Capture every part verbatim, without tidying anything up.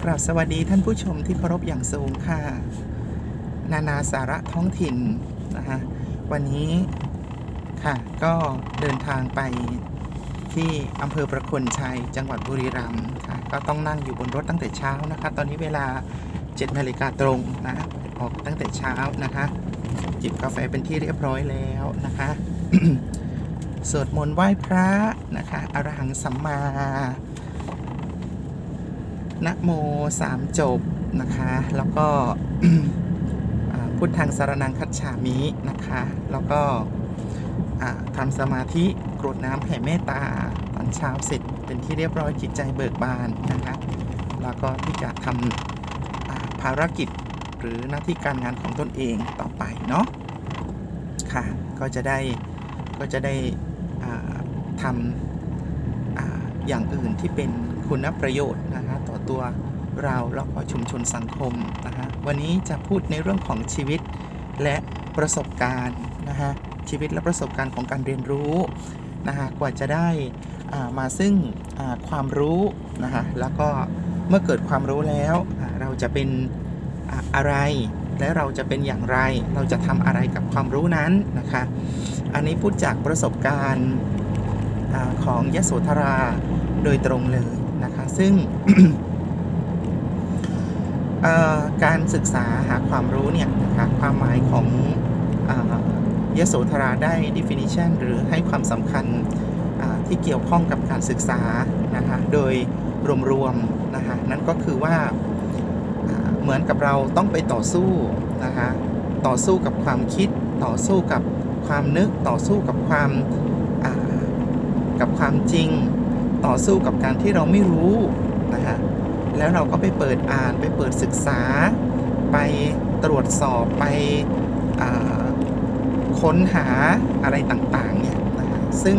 กราบสวัสดีท่านผู้ชมที่เคารพอย่างสูงค่ะนานาสาระท้องถิ่นนะคะวันนี้ค่ะก็เดินทางไปที่อำเภอประโคนชัยจังหวัดบุรีรัมย์ค่ะก็ต้องนั่งอยู่บนรถตั้งแต่เช้านะคะตอนนี้เวลาเจ็ดนาฬิกาตรงนะออกตั้งแต่เช้านะคะจิบกาแฟเป็นที่เรียบร้อยแล้วนะคะ สวดมนต์ไหว้พระนะคะอรหังสัมมานะโมสามจบนะคะแล้วก็ พุทธังสรณังคัจฉามินะคะแล้วก็ทำสมาธิกรวดน้ำแผ่เมตตาตอนเช้าเสร็จเป็นที่เรียบร้อยจิตใจเบิกบานนะคะแล้วก็ที่จะทำภารกิจหรือหน้าที่การงานของตนเองต่อไปเนาะค่ะก็จะได้ก็จะได้ทำ อ, อย่างอื่นที่เป็นคุณประโยชน์นะคะต่อตัวเราแล้วก็ชุมชนสังคมนะคะวันนี้จะพูดในเรื่องของชีวิตและประสบการณ์นะคะชีวิตและประสบการณ์ของการเรียนรู้นะคะกว่าจะได้มาซึ่งความรู้นะคะแล้วก็เมื่อเกิดความรู้แล้วเราจะเป็นอะไรและเราจะเป็นอย่างไรเราจะทำอะไรกับความรู้นั้นนะคะอันนี้พูดจากประสบการณ์ของยโสธราโดยตรงเลยนะคะซึ่ง การศึกษาหาความรู้เนี่ยนะคะความหมายของยโสธราได้ definition หรือให้ความสำคัญที่เกี่ยวข้องกับการศึกษานะคะโดยรวมๆนะคะนั่นก็คือว่าเหมือนกับเราต้องไปต่อสู้นะคะต่อสู้กับความคิดต่อสู้กับความนึกต่อสู้กับความกับความจริงต่อสู้กับการที่เราไม่รู้นะคะแล้วเราก็ไปเปิดอ่านไปเปิดศึกษาไปตรวจสอบไปค้นหาอะไรต่างๆเนี่ยนะคะซึ่ง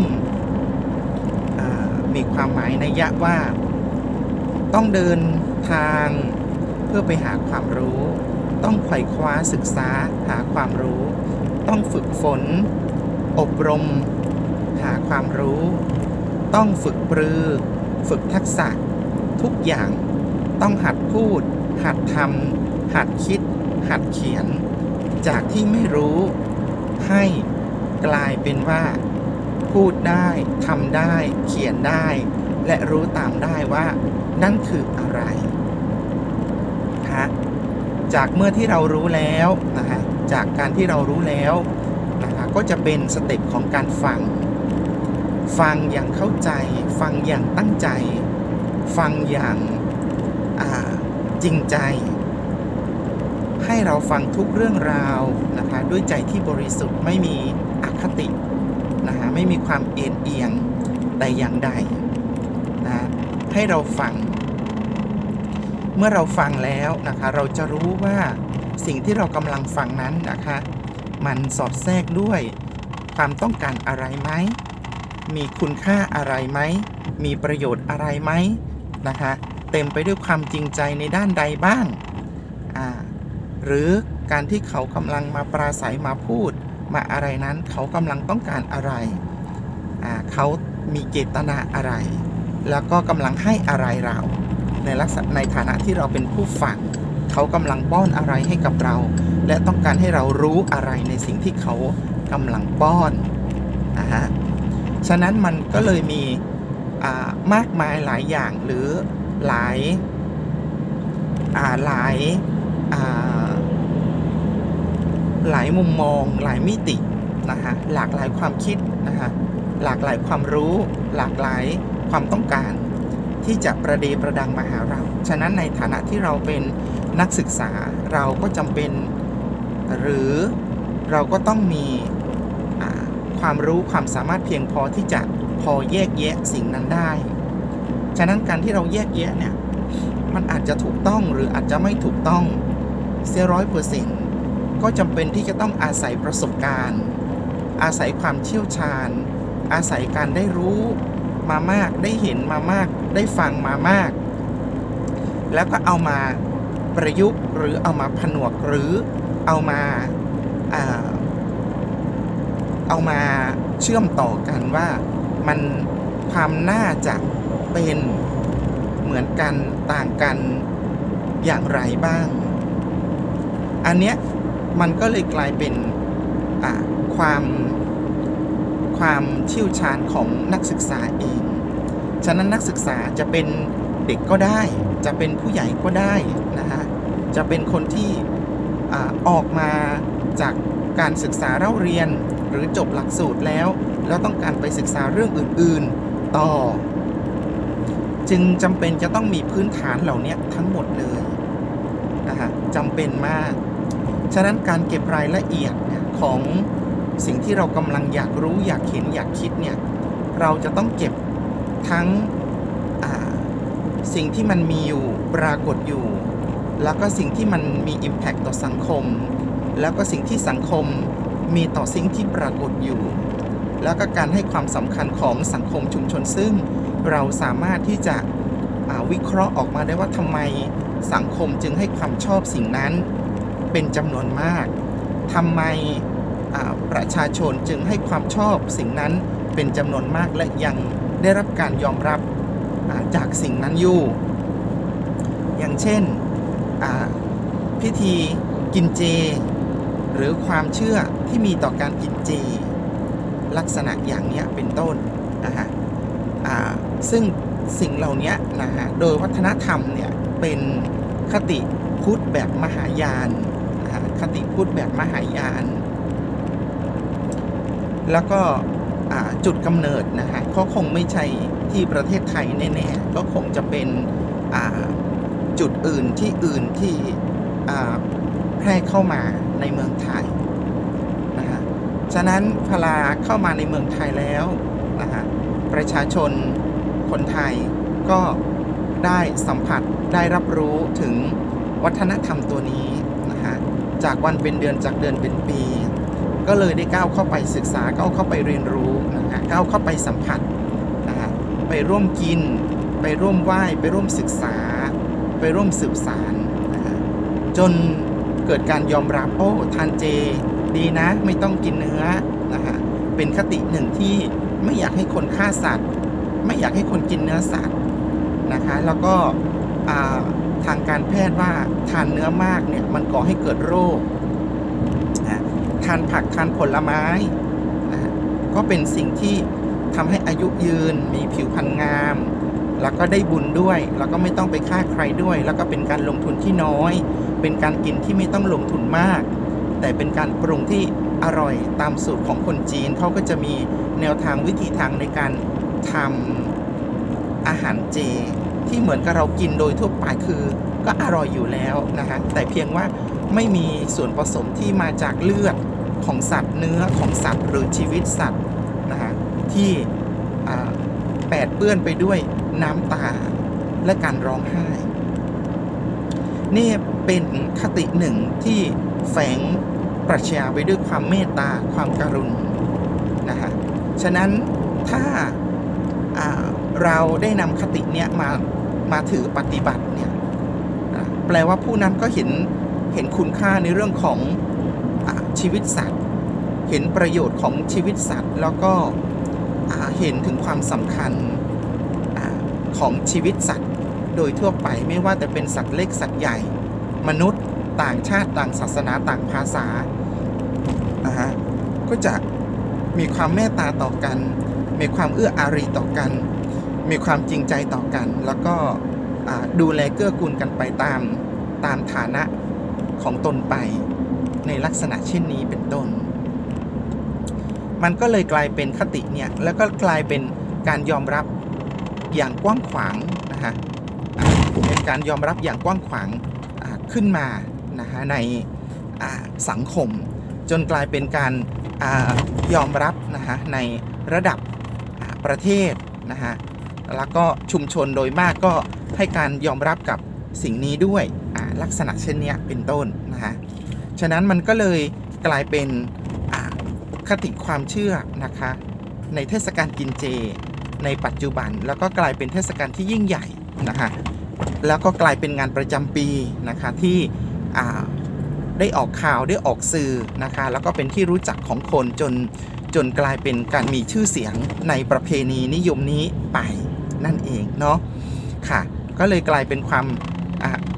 มีความหมายนัยยะว่าต้องเดินทางเพื่อไปหาความรู้ต้องไขว่คว้าศึกษาหาความรู้ต้องฝึกฝนอบรมหาความรู้ต้องฝึกปรือฝึกทักษะทุกอย่างต้องหัดพูดหัดทำหัดคิดหัดเขียนจากที่ไม่รู้ให้กลายเป็นว่าพูดได้ทำได้เขียนได้และรู้ตามได้ว่านั่นคืออะไรนะจากเมื่อที่เรารู้แล้วนะคะจากการที่เรารู้แล้วนะคะก็จะเป็นสเต็ปของการฟังฟังอย่างเข้าใจฟังอย่างตั้งใจฟังอย่างจริงใจให้เราฟังทุกเรื่องราวนะคะด้วยใจที่บริสุทธิ์ไม่มีอคตินะคะไม่มีความเอ็นเอียงแต่อย่างใดนะให้เราฟังเมื่อเราฟังแล้วนะคะเราจะรู้ว่าสิ่งที่เรากำลังฟังนั้นนะคะมันสอดแทรกด้วยความต้องการอะไรไหมมีคุณค่าอะไรไหมมีประโยชน์อะไรไหมนะคะเต็มไปด้วยความจริงใจในด้านใดบ้างอ่าหรือการที่เขากำลังมาปราศัยมาพูดมาอะไรนั้นเขากำลังต้องการอะไรอ่าเขามีเจตนาอะไรแล้วก็กำลังให้อะไรเราในลักษณะในฐานะที่เราเป็นผู้ฟังเขากำลังป้อนอะไรให้กับเราและต้องการให้เรารู้อะไรในสิ่งที่เขากำลังป้อนนะฮะฉะนั้นมันก็เลยมีมากมายหลายอย่างหรือหลายหลายหลายมุมมองหลายมิตินะคะหลากหลายความคิดนะคะหลากหลายความรู้หลากหลายความต้องการที่จะประเดประดังมาหาเราฉะนั้นในฐานะที่เราเป็นนักศึกษาเราก็จำเป็นหรือเราก็ต้องมีความรู้ความสามารถเพียงพอที่จะพอแยกแยะสิ่งนั้นได้ฉะนั้นการที่เราแยกแยะเนี่ยมันอาจจะถูกต้องหรืออาจจะไม่ถูกต้องเสียร้อยเปอร์เซ็นต์ก็จำเป็นที่จะต้องอาศัยประสบการณ์อาศัยความเชี่ยวชาญอาศัยการได้รู้มามากได้เห็นมามากได้ฟังมามากแล้วก็เอามาประยุกต์หรือเอามาผนวกหรือเอามาเอามาเชื่อมต่อกันว่ามันความน่าจะเป็นเหมือนกันต่างกันอย่างไรบ้าง อันเนี้ยมันก็เลยกลายเป็นความความเชี่ยวชาญของนักศึกษาเองฉะนั้นนักศึกษาจะเป็นเด็กก็ได้จะเป็นผู้ใหญ่ก็ได้นะฮะจะเป็นคนที่ออกมาจากการศึกษาเล่าเรียนหรือจบหลักสูตรแล้วแล้วต้องการไปศึกษาเรื่องอื่นๆต่อจึงจำเป็นจะต้องมีพื้นฐานเหล่านี้ทั้งหมดเลยนะฮะจำเป็นมากฉะนั้นการเก็บรายละเอียดของสิ่งที่เรากำลังอยากรู้อยากเห็นอยากคิดเนี่ยเราจะต้องเก็บทั้งสิ่งที่มันมีอยู่ปรากฏอยู่แล้วก็สิ่งที่มันมี impact ต่อสังคมแล้วก็สิ่งที่สังคมมีต่อสิ่งที่ปรากฏอยู่แล้วก็การให้ความสำคัญของสังคมชุมชนซึ่งเราสามารถที่จะวิเคราะห์ออกมาได้ว่าทำไมสังคมจึงให้ความชอบสิ่งนั้นเป็นจำนวนมากทำไมประชาชนจึงให้ความชอบสิ่งนั้นเป็นจำนวนมากและยังได้รับการยอมรับจากสิ่งนั้นอยู่อย่างเช่นพิธีกินเจหรือความเชื่อที่มีต่อการกินเจลักษณะอย่างนี้เป็นต้นนะฮะซึ่งสิ่งเหล่านี้นะฮะโดยวัฒนธรรมเนี่ยเป็นคติพุทธแบบมหายานนะฮะคติพุทธแบบมหายานแล้วก็จุดกำเนิดนะฮะก็คงไม่ใช่ที่ประเทศไทยแน่ๆก็คงจะเป็นจุดอื่นที่อื่นที่แพร่เข้ามาในเมืองไทยนะฮะฉะนั้นพอเข้ามาในเมืองไทยแล้วนะฮะประชาชนคนไทยก็ได้สัมผัสได้รับรู้ถึงวัฒนธรรมตัวนี้นะฮะจากวันเป็นเดือนจากเดือนเป็นปีก็เลยได้ก้าวเข้าไปศึกษาก้าวเข้าไปเรียนรู้นะฮะก้าวเข้าไปสัมผัสนะฮะไปร่วมกินไปร่วมไหว้ไปร่วมศึกษาไปร่วมสืบสารนะฮะจนเกิดการยอมรับโอ้ทานเจดีนะไม่ต้องกินเนื้อนะฮะเป็นคติหนึ่งที่ไม่อยากให้คนฆ่าสัตว์ไม่อยากให้คนกินเนื้อสัตว์นะคะแล้วก็ทางการแพทย์ว่าทานเนื้อมากเนี่ยมันก่อให้เกิดโรคนะทานผักทานผลไม้นะก็เป็นสิ่งที่ทำให้อายุยืนมีผิวพรรณงามแล้วก็ได้บุญด้วยแล้วก็ไม่ต้องไปฆ่าใครด้วยแล้วก็เป็นการลงทุนที่น้อยเป็นการกินที่ไม่ต้องลงทุนมากแต่เป็นการปรุงที่อร่อยตามสูตรของคนจีนเขาก็จะมีแนวทางวิธีทางในการทำอาหารเจที่เหมือนกับเรากินโดยทั่วไปคือก็อร่อยอยู่แล้วนะฮะแต่เพียงว่าไม่มีส่วนผสมที่มาจากเลือดของสัตว์เนื้อของสัตว์หรือชีวิตสัตว์นะฮะที่แปดเปื้อนไปด้วยน้ำตาและการร้องไห้นี่เป็นคติหนึ่งที่แฝงปรัชญาไปด้วยความเมตตาความกรุณานะฮะฉะนั้นถ้าเราได้นำคติเนี้ยมามาถือปฏิบัติเนี่ยแปลว่าผู้นั้นก็เห็นเห็นคุณค่าในเรื่องของอชีวิตสัตว์เห็นประโยชน์ของชีวิตสัตว์แล้วก็เห็นถึงความสำคัญของชีวิตสัตว์โดยทั่วไปไม่ว่าแต่เป็นสัตว์เล็กสัตว์ใหญ่มนุษย์ต่างชาติต่างศาสนาต่างภาษานะฮะก็จะมีความเมตตาต่อกันมีความเอื้ออารีต่อกันมีความจริงใจต่อกันแล้วก็ดูแลเกื้อกูลกันไปตามตามฐานะของตนไปในลักษณะเช่นนี้เป็นต้นมันก็เลยกลายเป็นคติเนี่ยแล้วก็กลายเป็นการยอมรับอย่างกว้างขวางนะฮะเป็นการยอมรับอย่างกว้างขวางขึ้นมานะฮะในสังคมจนกลายเป็นการยอมรับนะฮะในระดับประเทศนะฮะแล้วก็ชุมชนโดยมากก็ให้การยอมรับกับสิ่งนี้ด้วยลักษณะเช่นนี้เป็นต้นนะฮะฉะนั้นมันก็เลยกลายเป็นคติความเชื่อนะคะในเทศกาลกินเจในปัจจุบันแล้วก็กลายเป็นเทศกาลที่ยิ่งใหญ่นะคะแล้วก็กลายเป็นงานประจำปีนะคะที่ได้ออกข่าวได้ออกสื่อนะคะแล้วก็เป็นที่รู้จักของคนจนจนกลายเป็นการมีชื่อเสียงในประเพณีนิยมนี้ไปนั่นเองเนาะค่ะก็เลยกลายเป็นความ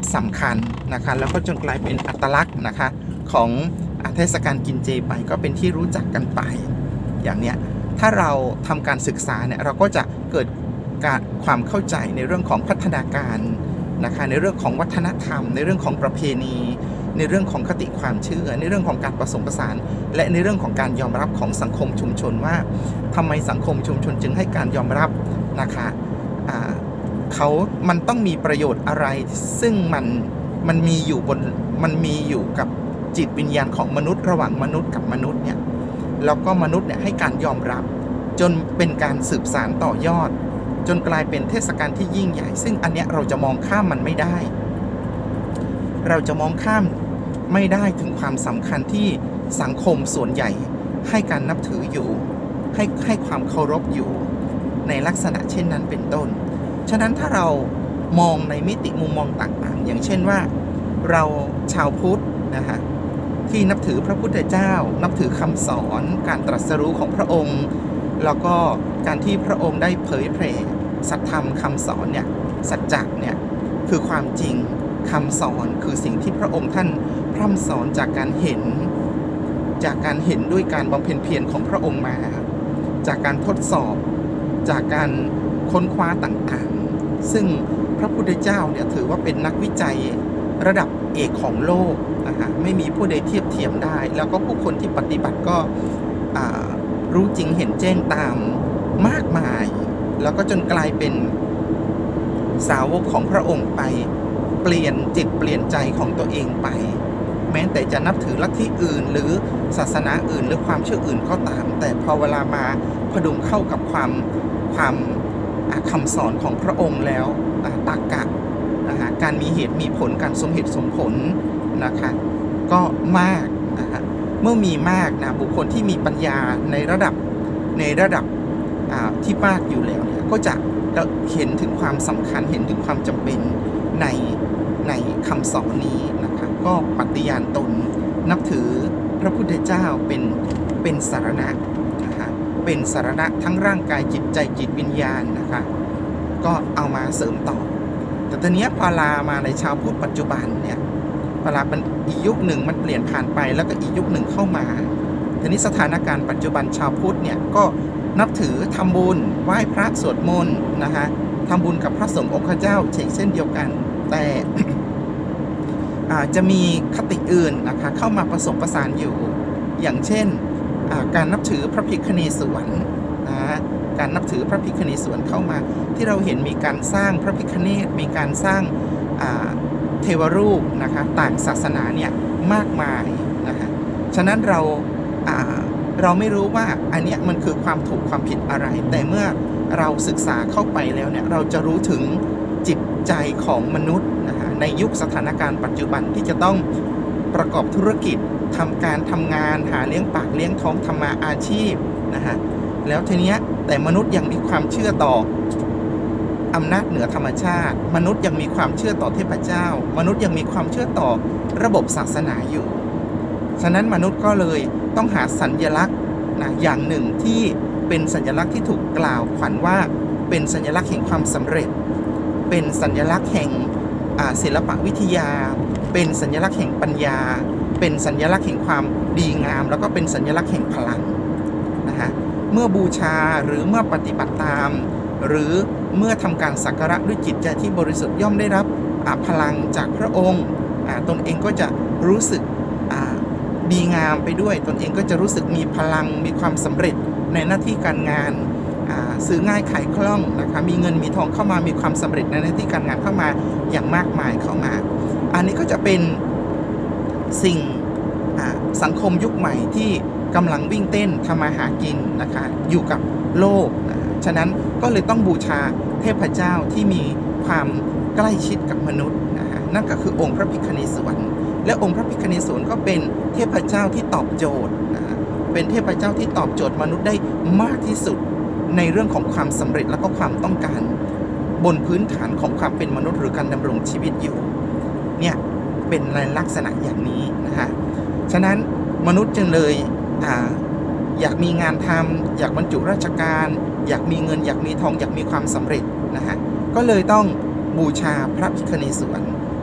สำคัญนะคะแล้วก็จนกลายเป็นอัตลักษณ์นะคะของเทศกาลกินเจไปก็เป็นที่รู้จักกันไปอย่างเนี้ยถ้าเราทำการศึกษาเนี่ยเราก็จะเกิดการความเข้าใจในเรื่องของพัฒนาการนะคะในเรื่องของวัฒนธรรมในเรื่องของประเพณีในเรื่องของคติความเชื่อในเรื่องของการผสมผสานและในเรื่องของการยอมรับของสังคมชุมชนว่าทำไมสังคมชุมชนจึงให้การยอมรับนะคะเขามันต้องมีประโยชน์อะไรซึ่งมันมันมีอยู่บนมันมีอยู่กับจิตวิญญาณของมนุษย์ระหว่างมนุษย์กับมนุษย์เนี่ยแล้วก็มนุษย์เนี่ยให้การยอมรับจนเป็นการสืบสานต่อยอดจนกลายเป็นเทศกาลที่ยิ่งใหญ่ซึ่งอันเนี้ยเราจะมองข้ามมันไม่ได้เราจะมองข้ามไม่ได้ถึงความสำคัญที่สังคมส่วนใหญ่ให้การนับถืออยู่ให้ให้ความเคารพอยู่ในลักษณะเช่นนั้นเป็นต้นฉะนั้นถ้าเรามองในมิติมุมมองต่างๆอย่างเช่นว่าเราชาวพุทธนะฮะที่นับถือพระพุทธเจ้านับถือคำสอนการตรัสรู้ของพระองค์แล้วก็การที่พระองค์ได้เผยแผ่สัจธรรมคำสอนเนี่ยสัจจะเนี่ยคือความจริงคำสอนคือสิ่งที่พระองค์ท่านพร่ำสอนจากการเห็นจากการเห็นด้วยการบำเพ็ญเพียรของพระองค์มาจากการทดสอบจากการค้นคว้าต่างๆซึ่งพระพุทธเจ้าเนี่ยถือว่าเป็นนักวิจัยระดับเอกของโลกนะฮะไม่มีผู้ใดเทียบเทียมได้แล้วก็ผู้คนที่ปฏิบัติก็รู้จริงเห็นแจ้งตามมากมายแล้วก็จนกลายเป็นสาวกของพระองค์ไปเปลี่ยนจิตเปลี่ยนใจของตัวเองไปแม้แต่จะนับถือลัทธิอื่นหรือศาสนาอื่นหรือความเชื่ออื่นก็ตามแต่พอเวลามาพดุงเข้ากับความความคำสอนของพระองค์แล้วตรรกะนะฮะการมีเหตุมีผลการสมเหตุสมผลนะคะก็มากนะฮะเมื่อมีมากนะบุคคลที่มีปัญญาในระดับในระดับที่มากอยู่แล้วเนี่ยก็จะเห็นถึงความสำคัญเห็นถึงความจำเป็นในในคำสอนนี้นะคะก็ปฏิญาณตนนับถือพระพุทธเจ้าเป็นเป็นสารณะนะคะเป็นสารณะทั้งร่างกายจิตใจจิตวิญญาณนะคะก็เอามาเสริมต่อแต่ตอนนี้พอลามาในชาวพุทธปัจจุบันเนี่ยพอลาเป็นอีกยุคหนึ่งมันเปลี่ยนผ่านไปแล้วก็อีกยุคหนึ่งเข้ามาทีนี้สถานการณ์ปัจจุบันชาวพุทธเนี่ยก็นับถือทำบุญไหว้พระสวดมนต์นะคะทำบุญกับพระสงฆ์องค์เจ้าเช่นเดียวกันแต่ จะมีคติอื่นนะคะเข้ามาผสมผสานอยู่อย่างเช่นการนับถือพระภิกขุณีศวรนะการนับถือพระภิกขุณีศวรเข้ามาที่เราเห็นมีการสร้างพระภิกขุเนศมีการสร้างเทวรูปนะคะต่างศาสนาเนี่ยมากมายนะคะฉะนั้นเราเราไม่รู้ว่าอันนี้มันคือความถูกความผิดอะไรแต่เมื่อเราศึกษาเข้าไปแล้วเนี่ยเราจะรู้ถึงจิตใจของมนุษย์นะคะในยุคสถานการณ์ปัจจุบันที่จะต้องประกอบธุรกิจทำการทำงานหาเลี้ยงปากเลี้ยงท้องทำมาอาชีพนะคะแล้วทีเนี้ยแต่มนุษย์ยังมีความเชื่อต่ออำนาจเหนือธรรมชาติมนุษย์ยังมีความเชื่อต่อเทพเจ้ามนุษย์ยังมีความเชื่อต่อระบบศาสนาอยู่ฉะนั้นมนุษย์ก็เลยต้องหาสัญลักษณ์นะอย่างหนึ่งที่เป็นสัญลักษณ์ที่ถูกกล่าวขวัญว่าเป็นสัญลักษณ์แห่งความสำเร็จเป็นสัญลักษณ์แห่งศิลปวิทยาเป็นสัญลักษณ์แห่งปัญญาเป็นสัญลักษณ์แห่งความดีงามแล้วก็เป็นสัญลักษณ์แห่งพลังนะฮะเมื่อบูชาหรือเมื่อปฏิบัติตามหรือเมื่อทำการสักการะด้วยจิตใจที่บริสุทธิ์ย่อมได้รับพลังจากพระองค์ตนเองก็จะรู้สึกดีงามไปด้วยตนเองก็จะรู้สึกมีพลังมีความสำเร็จในหน้าที่การงานซื้อง่ายขายคล่องนะคะมีเงินมีทองเข้ามามีความสำเร็จในหน้าที่การงานเข้ามาอย่างมากมายเข้ามาอันนี้ก็จะเป็นสิ่งสังคมยุคใหม่ที่กำลังวิ่งเต้นทำมาหากินนะคะอยู่กับโลกนะฉะนั้นก็เลยต้องบูชาเทพเจ้าที่มีความใกล้ชิดกับมนุษย์นะฮะนั่นก็คือองค์พระภิกขุณีศวรและองค์พระภิกขุณีศวรก็เป็นเทพเจ้าที่ตอบโจทย์นะเป็นเทพเจ้าที่ตอบโจทย์มนุษย์ได้มากที่สุดในเรื่องของความสำเร็จและก็ความต้องการบนพื้นฐานของความเป็นมนุษย์หรือการดำรงชีวิตอยู่เนี่ยเป็นลักษณะอย่างนี้นะฮะฉะนั้นมนุษย์จึงเลยอ่าอยากมีงานทำอยากบรรจุราชการอยากมีเงินอยากมีทองอยากมีความสำเร็จนะฮะก็เลยต้องบูชาพระภิกขุณีศวร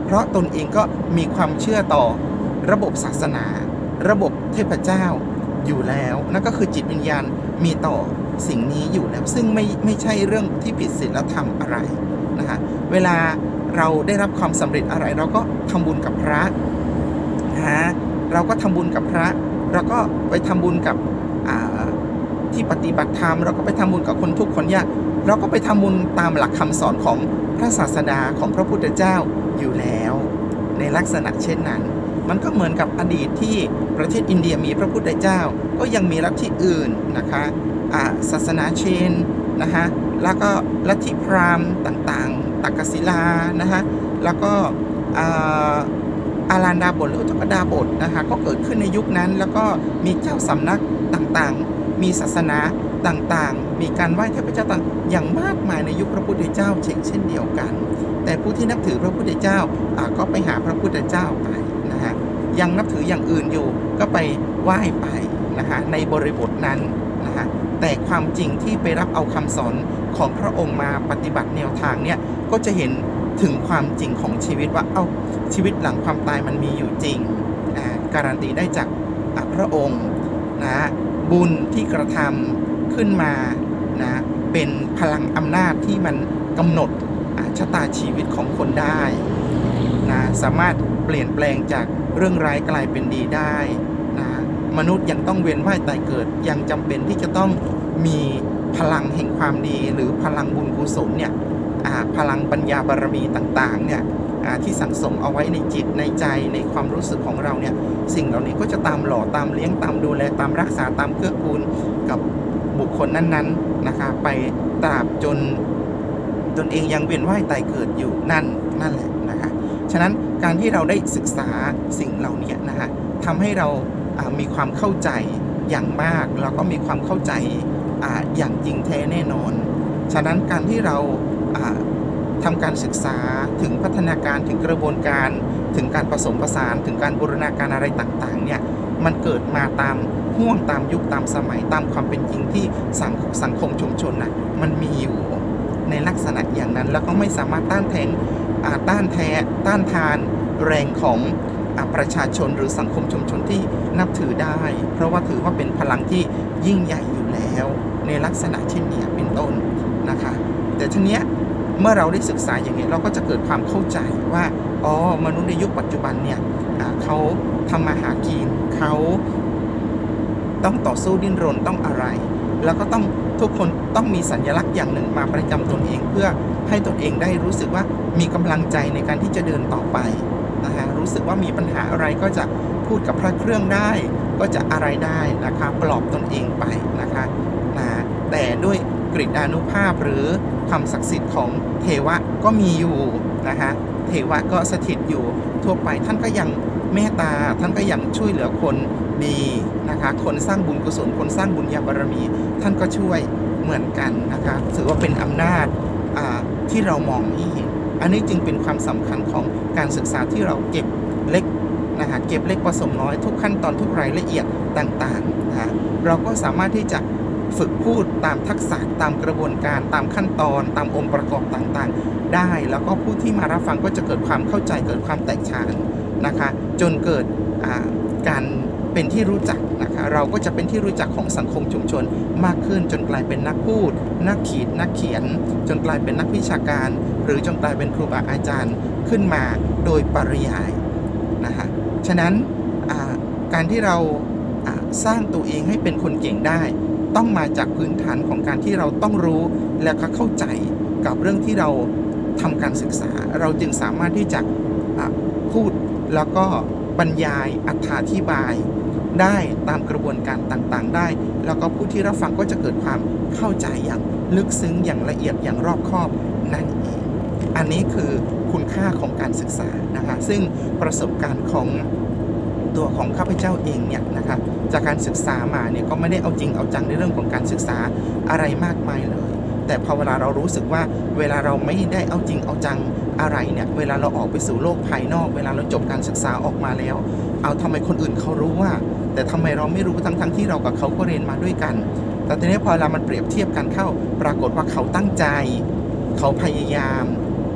เพราะตนเองก็มีความเชื่อต่อระบบศาสนาระบบเทพเจ้าอยู่แล้วนั่นก็คือจิตวิญญาณมีต่อสิ่งนี้อยู่แล้วซึ่งไม่ไม่ใช่เรื่องที่ผิดศีลธรรมอะไรนะคะเวลาเราได้รับความสำเร็จอะไรเราก็ทำบุญกับพระนะเราก็ทำบุญกับพระเราก็ไปทำบุญกับที่ปฏิบัติธรรมเราก็ไปทำบุญกับคนทุกข์คนยากเราก็ไปทำบุญตามหลักคำสอนของพระศาสดาของพระพุทธเจ้าอยู่แล้วในลักษณะเช่นนั้นมันก็เหมือนกับอดีตที่ประเทศอินเดียมีพระพุทธเจ้าก็ยังมีลัทธิอื่นนะคะศาสนาเชนนะคะแล้วก็ลัทธิพราหมณ์ต่างๆตักกศิลานะคะแล้วก็อารันดาบทหรืออุทกดาบทนะคะก็เกิดขึ้นในยุคนั้นแล้วก็มีเจ้าสำนักต่างๆมีศาสนาต่างๆมีการไหว้เทพเจ้าต่างอย่างมากมายในยุคพระพุทธเจ้าเช่นเช่นเดียวกันแต่ผู้ที่นับถือพระพุทธเจ้าก็ไปหาพระพุทธเจ้าไปนะฮะยังนับถืออย่างอื่นอยู่ก็ไปไหว้ไปนะคะในบริบทนั้นนะคะแต่ความจริงที่ไปรับเอาคำสอนของพระองค์มาปฏิบัติแนวทางเนี่ยก็จะเห็นถึงความจริงของชีวิตว่าเอ้าชีวิตหลังความตายมันมีอยู่จริงการันตีได้จากพระองค์นะบุญที่กระทำขึ้นมานะเป็นพลังอำนาจที่มันกำหนดชะตาชีวิตของคนได้นะสามารถเปลี่ยนแปลงจากเรื่องร้ายกลายเป็นดีได้นะมนุษย์ยังต้องเวียนว่ายตายเกิดยังจำเป็นที่จะต้องมีพลังแห่งความดีหรือพลังบุญกุศลเนี่ยพลังปัญญาบารมีต่างๆเนี่ยที่สั่งสมเอาไว้ในจิตในใจในความรู้สึกของเราเนี่ยสิ่งเหล่านี้ก็จะตามหล่อตามเลี้ยงตามดูแลตามรักษาตามเกื้อกูลกับบุคคลนั้นๆนะคะไปตราบจนตนเองยังเวียนว่ายตายเกิดอยู่นั่นนั่นแหละนะคะฉะนั้นการที่เราได้ศึกษาสิ่งเหล่านี้นะคะทำให้เรามีความเข้าใจอย่างมากแล้วก็มีความเข้าใจอย่างจริงแท้แน่นอนฉะนั้นการที่เราทำการศึกษาถึงพัฒนาการถึงกระบวนการถึงการผสมผสานถึงการบูรณาการอะไรต่างๆเนี่ยมันเกิดมาตามห่วงตามยุคตามสมัยตามความเป็นจริงที่สังสังคมชุมชนน่ะมันมีอยู่ในลักษณะอย่างนั้นแล้วก็ไม่สามารถต้านแทนต้านแท้ต้านทานแรงของประชาชนหรือสังคมชุมชนที่นับถือได้เพราะว่าถือว่าเป็นพลังที่ยิ่งใหญ่อยู่แล้วในลักษณะเช่นนี้เป็นต้นนะคะแต่ทีเนี้ยเมื่อเราได้ศึกษาอย่างนี้เราก็จะเกิดความเข้าใจว่าอ๋อมนุษย์ในยุคปัจจุบันเนี่ยเขาทำมาหากินเขาต้องต่อสู้ดิ้นรนต้องอะไรแล้วก็ต้องทุกคนต้องมีสัญลักษณ์อย่างหนึ่งมาประจำตนเองเพื่อให้ตนเองได้รู้สึกว่ามีกำลังใจในการที่จะเดินต่อไปนะคะรู้สึกว่ามีปัญหาอะไรก็จะพูดกับพระเครื่องได้ก็จะอะไรได้นะคะปลอบตนเองไปนะคะนะแต่ด้วยกฤษฎานุภาพหรือความศักดิ์สิทธิ์ของเทวะก็มีอยู่นะคะเทวะก็สถิตอยู่ทั่วไปท่านก็ยังเมตตาท่านก็ยังช่วยเหลือคนดีนะคะคนสร้างบุญกุศลคนสร้างบุญญาบารมีท่านก็ช่วยเหมือนกันนะคะถือว่าเป็นอำนาจที่เรามองไม่เห็นอันนี้จึงเป็นความสำคัญของการศึกษาที่เราเก็บเล็กนะคะเก็บเล็กผสมน้อยทุกขั้นตอนทุกรายละเอียดต่างๆนะเราก็สามารถที่จะฝึกพูดตามทักษะตามกระบวนการตามขั้นตอนตามองค์ประกอบต่างๆได้แล้วก็ผู้ที่มารับฟังก็จะเกิดความเข้าใจเกิดความแตกฉานนะคะจนเกิดการเป็นที่รู้จักนะคะเราก็จะเป็นที่รู้จักของสังคมชุมชนมากขึ้นจนกลายเป็นนักพูดนักขีดนักเขียนจนกลายเป็นนักวิชาการหรือจนกลายเป็นครูบาอาจารย์ขึ้นมาโดยปริยายนะคะฉะนั้นการที่เราสร้างตัวเองให้เป็นคนเก่งได้ต้องมาจากพื้นฐานของการที่เราต้องรู้และก็เข้าใจกับเรื่องที่เราทำการศึกษาเราจึงสามารถที่จะพูดแล้วก็บรรยายอธิบายได้ตามกระบวนการต่างๆได้แล้วก็ผู้ที่รับฟังก็จะเกิดความเข้าใจอย่างลึกซึ้งอย่างละเอียดอย่างรอบคอบนั่นเองอันนี้คือคุณค่าของการศึกษานะคะซึ่งประสบการณ์ของตัวของข้าพเจ้าเองเนี่ยนะคะจากการศึกษามาเนี่ยก็ไม่ได้เอาจริงเอาจังในเรื่องของการศึกษาอะไรมากมายเลยแต่พอเวลาเรารู้สึกว่าเวลาเราไม่ได้เอาจริงเอาจังอะไรเนี่ยเวลาเราออกไปสู่โลกภายนอกเวลาเราจบการศึกษาออกมาแล้วเอาทำไมคนอื่นเขารู้ว่าแต่ทำไมเราไม่รู้ทั้งทั้งที่เรากับเขาก็เรียนมาด้วยกันแต่ทีนี้พอเรามันเปรียบเทียบกันเข้าปรากฏว่าเขาตั้งใจเขาพยายาม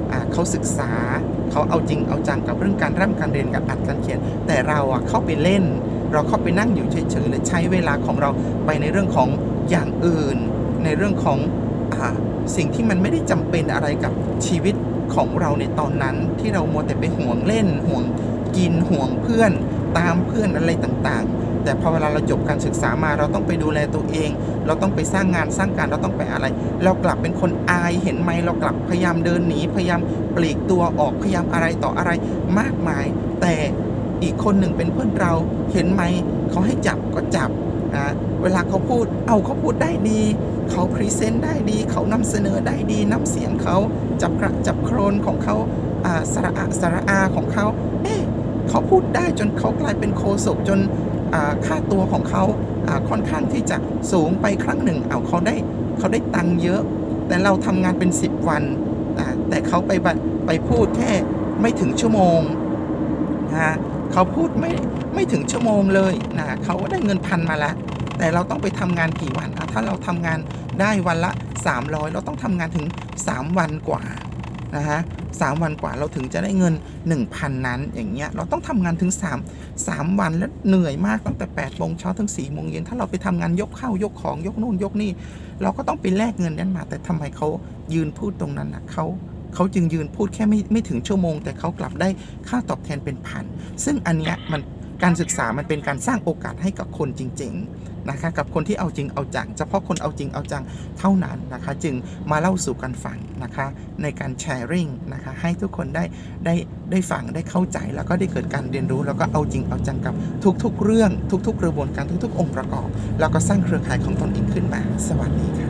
อ่าเขาศึกษาเขาเอาจริงเอาจังกับเรื่องการร่ำการเรียนกับอ่านการเขียนแต่เราอ่ะเข้าไปเล่นเราเข้าไปนั่งอยู่เฉยๆและใช้เวลาของเราไปในเรื่องของอย่างอื่นในเรื่องของอ่าสิ่งที่มันไม่ได้จำเป็นอะไรกับชีวิตของเราในตอนนั้นที่เรามัวแต่ไปห่วงเล่นห่วงกินห่วงเพื่อนตามเพื่อนอะไรต่างๆแต่พอเวลาเราจบการศึกษามาเราต้องไปดูแลตัวเองเราต้องไปสร้างงานสร้างการเราต้องไปอะไรเรากลับเป็นคนอายเห็นไหมเรากลับพยายามเดินหนีพยายามปลีกตัวออกพยายามอะไรต่ออะไรมากมายแต่อีกคนหนึ่งเป็นเพื่อนเราเห็นไหมเขาให้จับก็จับนะเวลาเขาพูดเอาเขาพูดได้ดีเขาพรีเซนต์ได้ดีเขานำเสนอได้ดีน้ำเสียงเขาจับกระจับโครนของเขาอ่าสระอะสระอาของเขาเอ๊ะเขาพูดได้จนเขากลายเป็นโฆษกจนค่าตัวของเขาค่อนข้างที่จะสูงไปครั้งหนึ่งเอาเขาได้เขาได้ตังค์เยอะแต่เราทำงานเป็นสิบวันแต่เขาไปไปพูดแค่ไม่ถึงชั่วโมงนะเขาพูดไม่ไม่ถึงชั่วโมงเลยนะเขาก็ได้เงินพันมาแล้วแต่เราต้องไปทำงานกี่วันถ้าเราทำงานได้วันละสามร้อยเราต้องทำงานถึงสามวันกว่านะฮะสามวันกว่าเราถึงจะได้เงิน หนึ่งพัน นั้นอย่างเงี้ยเราต้องทำงานถึง3 3วันแล้วเหนื่อยมากตั้งแต่แปดโมงเช้าถึงสี่โมงเย็นถ้าเราไปทำงานยกข้าวยกของยกนู่นยกนี่เราก็ต้องไปแลกเงินนั้นมาแต่ทำไมเขายืนพูดตรงนั้นนะเขาเขาจึงยืนพูดแค่ไม่ไม่ถึงชั่วโมงแต่เขากลับได้ค่าตอบแทนเป็นพันซึ่งอันเนี้ยมันการศึกษามันเป็นการสร้างโอกาสให้กับคนจริงๆนะคะกับคนที่เอาจริงเอาจังเฉพาะคนเอาจริงเอาจังเท่านั้นนะคะจึงมาเล่าสู่กันฟังนะคะในการแชร์ริ่งนะคะให้ทุกคนได้ได้ได้ฟังได้เข้าใจแล้วก็ได้เกิดการเรียนรู้แล้วก็เอาจริงเอาจังกับทุกๆเรื่องทุกๆกระบวนการทุกๆองค์ประกอบแล้วก็สร้างเครือข่ายของตนเองขึ้นมาสวัสดีค่ะ